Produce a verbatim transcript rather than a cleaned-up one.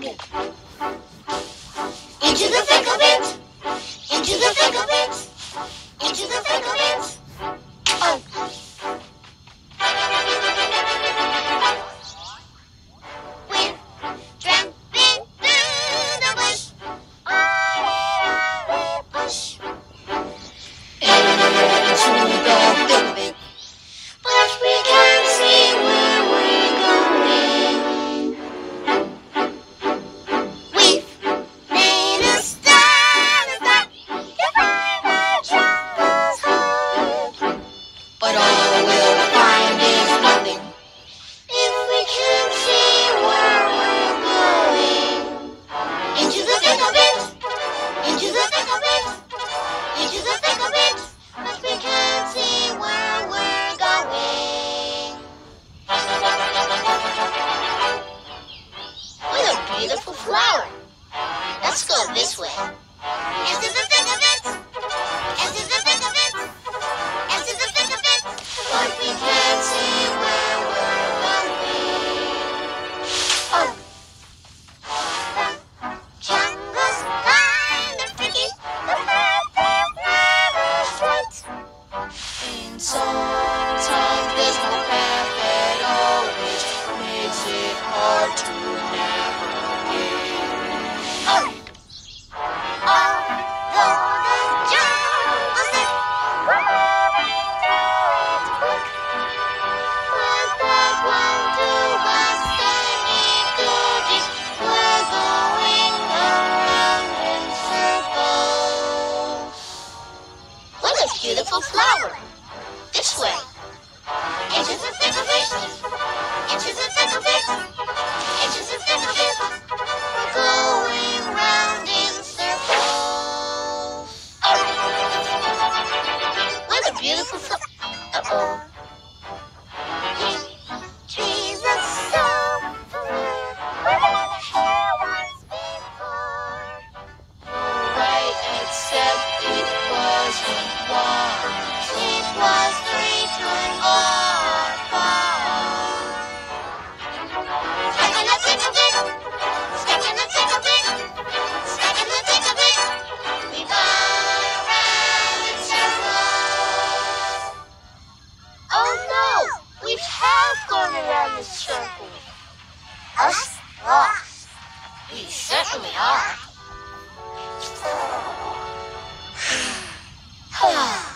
it. Into the thick of it. Into the thick of it. Into the thick of it. Oh. We're tramping through the bush. Oh, bush. Into the thick of it. But we can't see where we're going. We've made a start, a start to find the jungle's heart. But all we'll find is nothing if we can't see where we're going. Into the thick of it, into the thick of it, into the thick of it. But we can't see where we're going. What a beautiful flower. Let's go this way. Into the thick of it. Into the thick of it. Into the thick of it. But we can't see where we're going. Oh. The jungle's kind of tricky. The path is never straight. And sometimes there's no path at all, which makes it hard to navigate. Oh. Although the jungle's thick, we're moving through it quick. With that one to us hanging too deep, we're going around in circles. What a beautiful flower. This way. Into the thick of it. Into the thick of it. Into the thick of it. We're going round in circles. Oh. What a beautiful flower. Uh-oh. Trees are so familiar. We've never here once before. Right, except it wasn't once. It was three times our fault. Stuck in the thick of it. Stuck in the thick of it. Stuck in the thick of it. We've gone around in circles. Oh no! We have gone around in circles. Us lost. We certainly are.